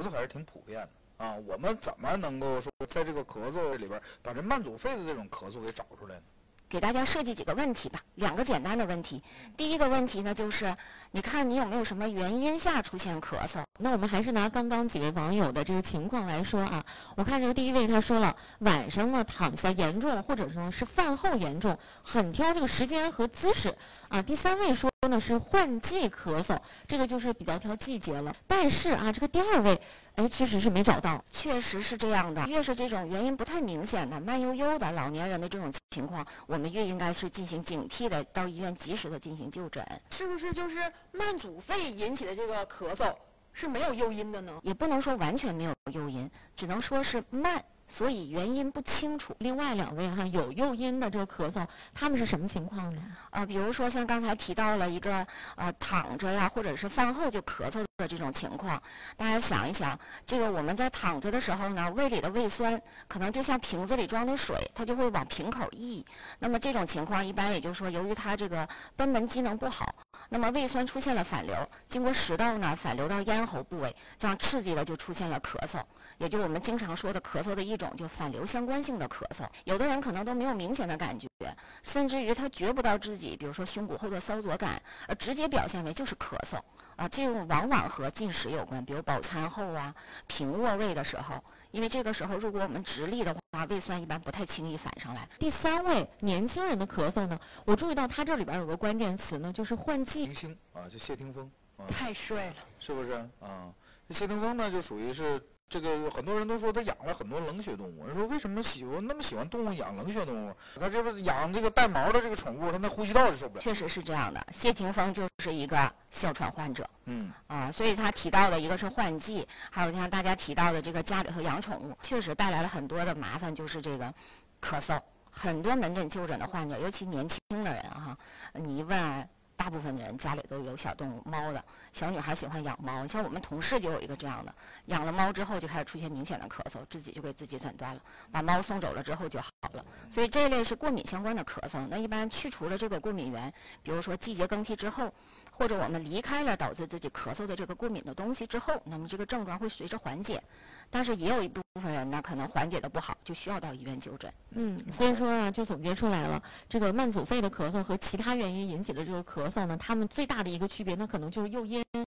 嗽还是挺普遍的啊。我们怎么能够说在这个咳嗽里边把这慢阻肺的这种咳嗽给找出来呢？ 给大家设计几个问题吧，2个简单的问题。第一个问题呢，就是你看你有没有什么原因下出现咳嗽？ 那我们还是拿刚刚几位网友的这个情况来说啊，我看这个第一位他说了，晚上呢躺下严重，或者呢是饭后严重，很挑这个时间和姿势啊。第3位说呢是换季咳嗽，这个就是比较挑季节了。但是啊，这个第2位。确实是没找到， 确实是这样的。越是这种原因不太明显的、慢悠悠的老年人的这种情况，我们越应该是进行警惕的，到医院及时的进行就诊。 是不是就是慢阻肺引起的这个咳嗽是没有诱因的呢？ 也不能说完全没有诱因，只能说是慢，所以原因不清楚。 另外2位哈有诱因的这个咳嗽，他们是什么情况呢？ 比如说像刚才提到了一个躺着呀，或者是饭后就咳嗽的这种情况，大家想一想，这个我们在躺着的时候呢，胃里的胃酸可能就像瓶子里装的水，它就会往瓶口溢。那么这种情况一般也就是说，由于它这个贲门机能不好，那么胃酸出现了反流，经过食道呢反流到咽喉部位，这样刺激了就出现了咳嗽。也就我们经常说的咳嗽的一种，就反流相关性的咳嗽。有的人可能都没有明显的感觉，甚至于他觉不到自己，比如说胸骨后的搔灼感，而直接表现为就是咳嗽啊。这种往往和进食有关，比如饱餐后啊、平卧位的时候，因为这个时候如果我们直立的话，胃酸一般不太轻易反上来。 第3位年轻人的咳嗽呢，我注意到他这里边有个关键词呢，就是换季。 明星啊，就谢霆锋啊， 太帅了， 是不是啊？这谢霆锋呢，就属于是。这个很多人都说他养了很多冷血动物，人说为什么那么喜欢动物养冷血动物？他这不养这个带毛的这个宠物，他那呼吸道就受不了。 确实是这样的，谢霆锋就是一个哮喘患者，所以他提到的一个是换季，还有像大家提到的这个家里头养宠物，确实带来了很多的麻烦，就是这个咳嗽。很多门诊就诊的患者，尤其年轻的人哈，你一问。大部分的人家里都有小动物，猫的小女孩喜欢养猫，像我们同事就有一个这样的，养了猫之后就开始出现明显的咳嗽，自己就给自己诊断了，把猫送走了之后就好了。所以这一类是过敏相关的咳嗽，那一般去除了这个过敏源，比如说季节更替之后，或者我们离开了导致自己咳嗽的这个过敏的东西之后，那么这个症状会随着缓解。但是也有一部分人呢，可能缓解的不好，就需要到医院就诊。 所以说啊，就总结出来了，这个慢阻肺的咳嗽和其他原因引起的这个咳嗽呢，它们最大的一个区别，那可能就是诱因